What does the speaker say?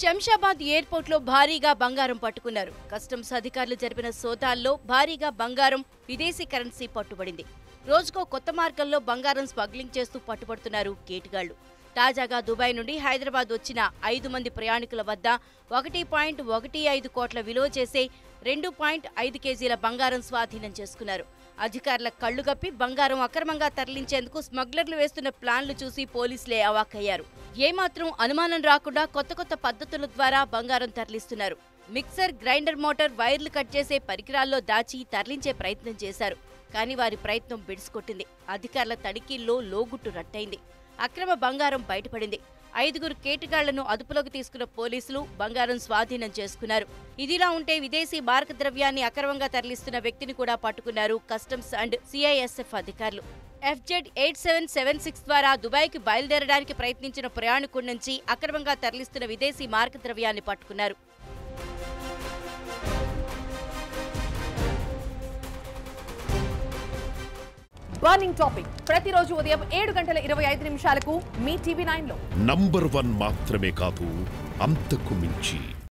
శంషాబాద్ ఎయిర్పోర్ట్లో భారీగా బంగారం పట్టుకున్నారు. కస్టమ్స్ అధికారులు జరిపిన సోదాల్లో భారీగా బంగారం, విదేశీ కరెన్సీ పట్టుబడింది. రోజుకో కొత్త మార్గంలో బంగారం స్మగ్లింగ్ చేస్తూ పట్టుబడుతున్నారు కేటుగాళ్లు. తాజాగా దుబాయ్ నుండి హైదరాబాద్ వచ్చిన 5 మంది ప్రయాణికుల వద్ద 1.15 కోట్ల విలువ చేసే 2.5 కేజీల బంగారం స్వాధీనం చేసుకున్నారు. అధికారుల కళ్లుగప్పి బంగారం అక్రమంగా తరలించేందుకు స్మగ్లర్లు వేస్తున్న ప్లాన్లు చూసి పోలీసులే అవాక్కయ్యారు. ఏమాత్రం అనుమానం రాకుండా కొత్త పద్ధతుల ద్వారా బంగారం తరలిస్తున్నారు. మిక్సర్, గ్రైండర్ మోటార్, వైర్లు కట్ చేసే పరికరాల్లో దాచి తరలించే ప్రయత్నం చేశారు. కానీ వారి ప్రయత్నం బిడిసికొట్టింది. అధికారుల తనిఖీల్లో లోగుట్టు రట్టయింది. అక్రమ బంగారం బయటపడింది. 5 కేటుగాళ్లను అదుపులోకి తీసుకున్న పోలీసులు బంగారం స్వాధీనం చేసుకున్నారు. ఇదిలా ఉంటే విదేశీ మారక ద్రవ్యాన్ని అక్రమంగా తరలిస్తున్న వ్యక్తిని కూడా పట్టుకున్నారు కస్టమ్స్ అండ్ సిఐఎస్ఎఫ్ అధికారులు. FZ8776 ద్వారా దుబాయ్కి బయలుదేరడానికి ప్రయత్నించిన ప్రయాణికుడి నుంచి అక్రమంగా తరలిస్తున్న విదేశీ మారక ద్రవ్యాన్ని పట్టుకున్నారు. బర్నింగ్ టాపిక్ ప్రతిరోజు ఉదయం 7:25 మీ TV9లో నంబర్ 1 మాత్రమే కాదు, అంతకు మించి